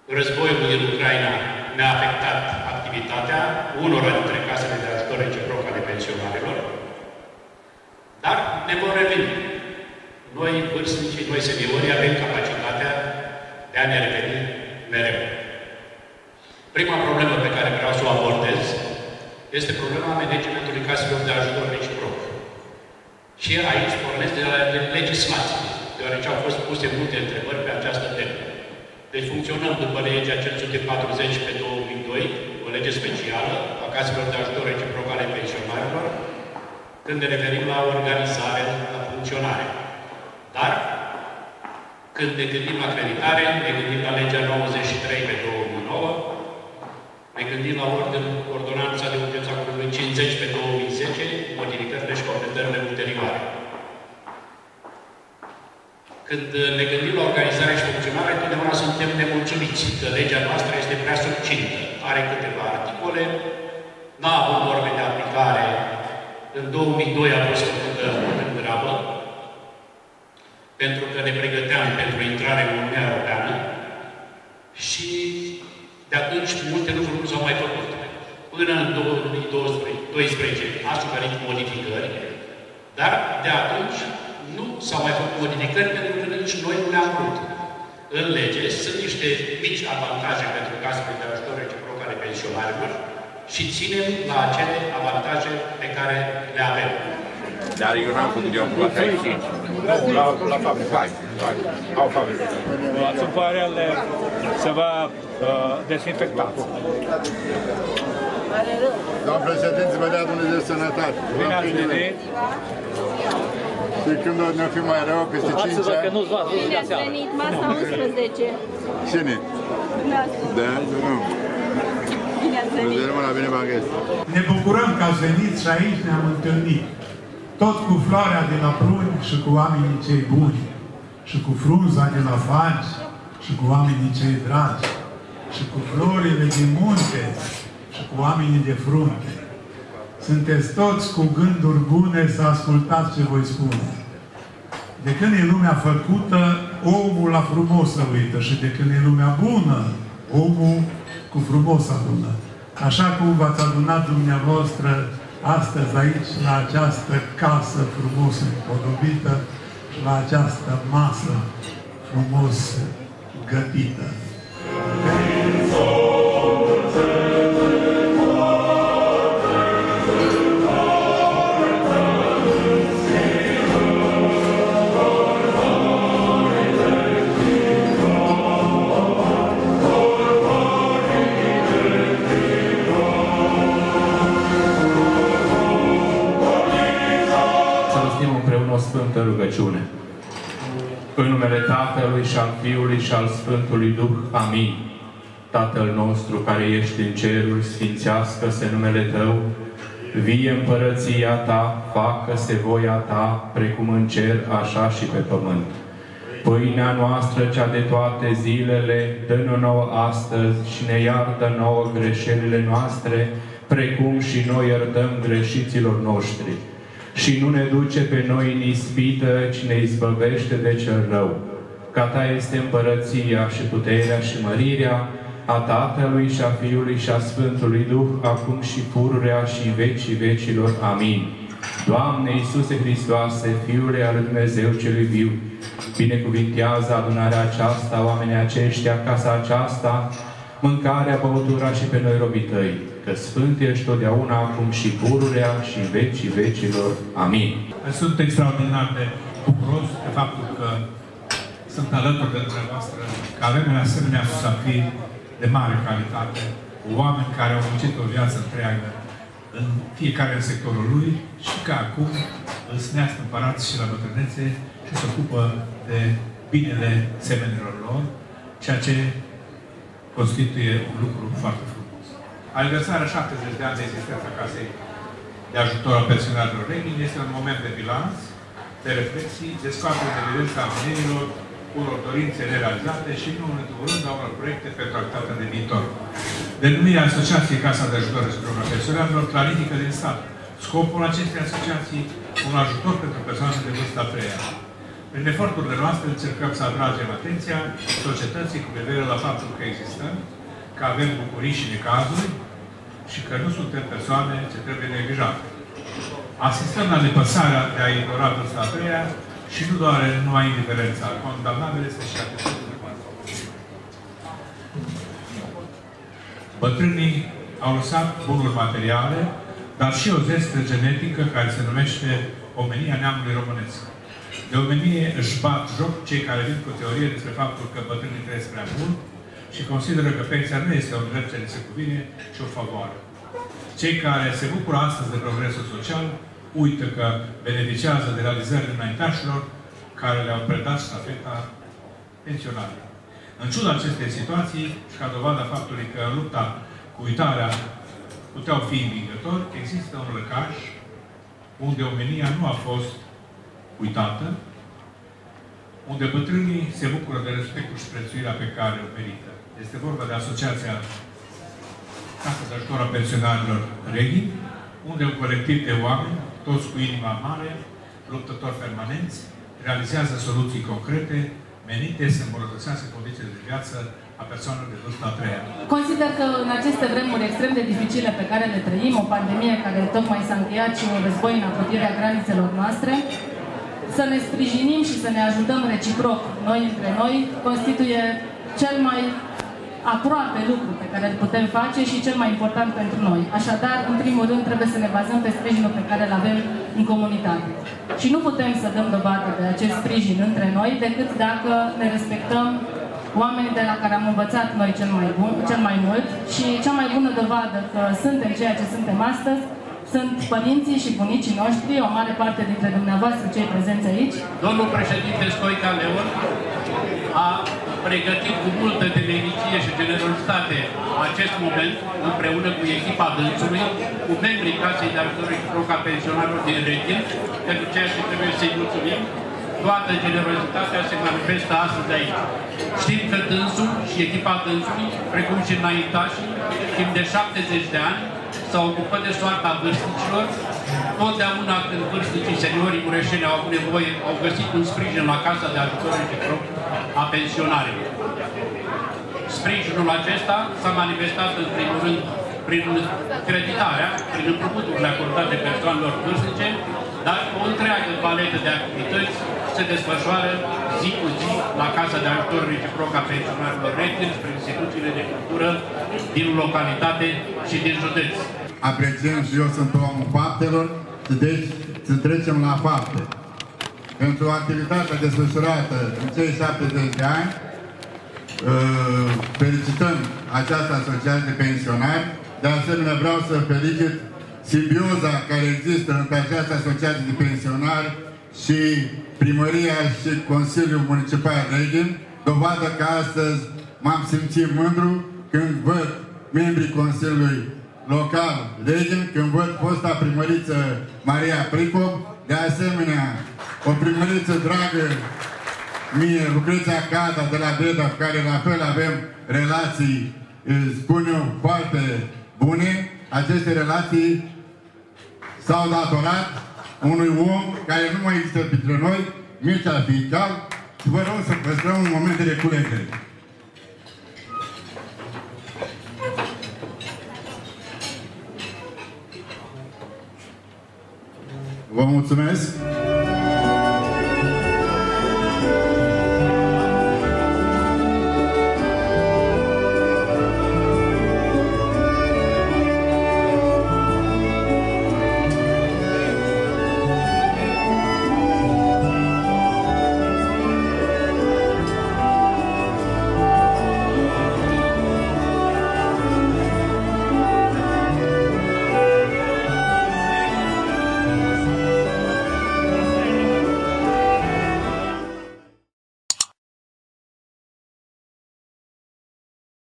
Războiul din Ucraina ne-a afectat activitatea unora dintre casele de ajutor reciproc ale pensionarilor, dar ne vor reveni. Noi, vârstnicii, noi seniorii, avem capacitatea de a ne reveni mereu. Prima problemă pe care vreau să o abordez este problema managementului caselor de ajutor reciproc. Și aici pornesc de la legislație, deoarece au fost puse multe întrebări pe această temă. Deci funcționăm după legea 540 pe 2002, o lege specială a caselor de ajutor reciproc ale pensionarilor, când ne referim la organizare, la funcționare. Dar, când ne gândim la acreditare, ne gândim la legea 93 pe 2009, ne gândim la ordonanța de urgență a Guvernului 50 pe 2010, modificările și completările ulterioare. Când ne gândim la organizare și funcționare, întotdeauna suntem nemulțumiți că legea noastră este prea subțintă. Are câteva articole, n-a avut norme de aplicare. În 2002 a fost făcută în grabă, pentru că ne pregăteam pentru intrare în Uniunea Europeană și de atunci multe lucruri nu s-au mai făcut. Până în 2012 a suferit modificări, dar de atunci nu s-au mai făcut modificări pentru că nici noi nu le-am vrut. În lege sunt niște mici avantaje pentru casele de ajutor reciproc ale pensionarilor și ținem la acele avantaje pe care le avem. Dar eu n-am făcut eu cu la 35. La fabrică. Au fabrică. Țupoarele se va desinfecta. Doamne președinte, vă dea Dumnezeu sănătate. Bine ați venit. Și când ne-o fi mai rău, peste 5 ani... Bine ați venit, masa 11. Cine? Da, nu. Bine ați venit. La bine v-am găsit. Ne bucurăm că ați venit și aici ne-am întâlnit. Tot cu floarea de la pruni și cu oamenii cei buni. Și cu frunza de la faci și cu oamenii cei dragi. Și cu florile din munte și cu oamenii de frunte. Sunteți toți cu gânduri bune să ascultați ce voi spune. De când e lumea făcută, omul la frumos să uită. Și de când e lumea bună, omul cu frumos adună. Așa cum v-ați adunat dumneavoastră astăzi aici, la această casă frumos împodobită și la această masă frumos gătită. Sfântă rugăciune. În numele Tatălui și al Fiului și al Sfântului Duh. Amin. Tatăl nostru care ești în ceruri, sfințească-se numele Tău, vie împărăția Ta, facă-se voia Ta, precum în cer, așa și pe pământ. Pâinea noastră, cea de toate zilele, dă-ne nouă astăzi și ne iartă nouă greșelile noastre, precum și noi iertăm greșiților noștri. Și nu ne duce pe noi în ispită, ci ne izbăvește de cel rău. Ca Ta este împărăția și puterea și mărirea a Tatălui și a Fiului și a Sfântului Duh, acum și pururea și în vecii vecilor. Amin. Doamne Iisuse Hristoase, Fiule al lui Dumnezeu celui viu, binecuvintează adunarea aceasta, oamenii aceștia, casa aceasta, mâncarea, băutura și pe noi robii Tăi, că Sfânt ești totdeauna, acum și pururea și în vecii vecilor. Amin. Sunt extraordinar de bucuros de faptul că sunt alături de dumneavoastră, că avem în asemenea musafiri de mare calitate, oameni care au muncit o viață întreagă în fiecare în sectorul lui și că acum însnească împărați și la bătrânețe și se ocupă de binele semenilor lor, ceea ce constituie un lucru foarte frumos. Aniversarea 70 de ani de existența Casei de Ajutor al Pensionarilor Lenin este un moment de bilanț, de reflexii, de scoatere de evidență a mânerilor, unor dorințe realizate și, nu în ultimul rând, a unor proiecte pentru activitatea de viitor. Denumirea Asociației Casa de Ajutor al Pensionarilor clarifică din stat scopul acestei asociații, un ajutor pentru persoane de vârstă a treia. Prin eforturile noastre încercăm să atragem atenția societății cu privire la faptul că existăm, că avem bucurii și necazuri și că nu suntem persoane ce trebuie neglijate. Asistăm la nepăsarea de a ignora vârsta a treia și nu doar numai indiferența. Condamnabil este și atitudinea umană. Bătrânii au lăsat bunuri materiale, dar și o zestre genetică care se numește omenia neamului românesc. De omenie își bat joc cei care vin cu teorie despre faptul că bătrânii trăiesc prea mult și consideră că pensia nu este un drept ce li se cuvine, ci o favoare. Cei care se bucură astăzi de progresul social uită că beneficiază de realizările înaintașilor care le-au predat ștafeta pensionarilor. În ciuda acestei situații și ca dovada faptului că în lupta cu uitarea puteau fi învingători, există un lăcaș unde omenia nu a fost uitată, unde bătrânii se bucură de respectul și prețuirea pe care o merită. Este vorba de Asociația Casa de Ajutor a Pensionarilor Reghi, unde un colectiv de oameni, toți cu inima mare, luptători permanenți, realizează soluții concrete menite să îmbunătățească condițiile de viață a persoanelor de vârsta a treia. Consider că în aceste vremuri extrem de dificile pe care le trăim, o pandemie care tocmai s-a încheiat și un război în apropierea granițelor noastre, să ne sprijinim și să ne ajutăm reciproc noi între noi, constituie cel mai aproape lucru pe care îl putem face și cel mai important pentru noi. Așadar, în primul rând, trebuie să ne bazăm pe sprijinul pe care îl avem în comunitate. Și nu putem să dăm dovadă de acest sprijin între noi decât dacă ne respectăm oamenii de la care am învățat noi cel mai mult și cea mai bună dovadă că suntem ceea ce suntem astăzi sunt părinții și bunicii noștri, o mare parte dintre dumneavoastră cei prezenți aici. Domnul președinte Stoica Leon a pregătit cu multă temeinicie și generozitate acest moment, împreună cu echipa dânsului, cu membrii Casei de Ajutor Reciproc a Pensionarilor din Reghin, pentru ceea ce trebuie să-i mulțumim. Toată generozitatea se manifestă astăzi aici. Știm că dânsul și echipa dânsului, precum și înaintașii, timp de 70 de ani, s-au ocupat de soarta vârstnicilor. Totdeauna când vârstnicii, seniorii mureșeni au avut nevoie, au găsit un sprijin la Casa de Ajutor Reciproc a Pensionarilor. Sprijinul acesta s-a manifestat în primul rând prin creditarea, prin împrumuturile acordate persoanelor vârstnice, dar o întreagă paletă de activități se desfășoară zi cu zi la Casa de Ajutor Reciproc a Pensionarilor Reghin, prin instituțiile de cultură din localitate și din județ. Apreciem și eu sunt omul faptelor și deci să trecem la fapte. Pentru activitatea desfășurată în cei 70 de ani, felicităm această asociație de pensionari. De asemenea, vreau să felicit simbioza care există între această asociație de pensionari și Primăria și Consiliul Municipal Reghin, dovadă că astăzi m-am simțit mândru când văd membrii Consiliului Local Reghin, când văd fosta primăriță Maria Pricop, de asemenea o primăriță dragă mie, Lucreția Cada de la Breda, cu care la fel avem relații, spun eu, foarte bune. Aceste relații s-au datorat unui om care nu mai există printre noi, Mircea Fical, și vă rog să păstrăm un moment de reculegere. Vă mulțumesc!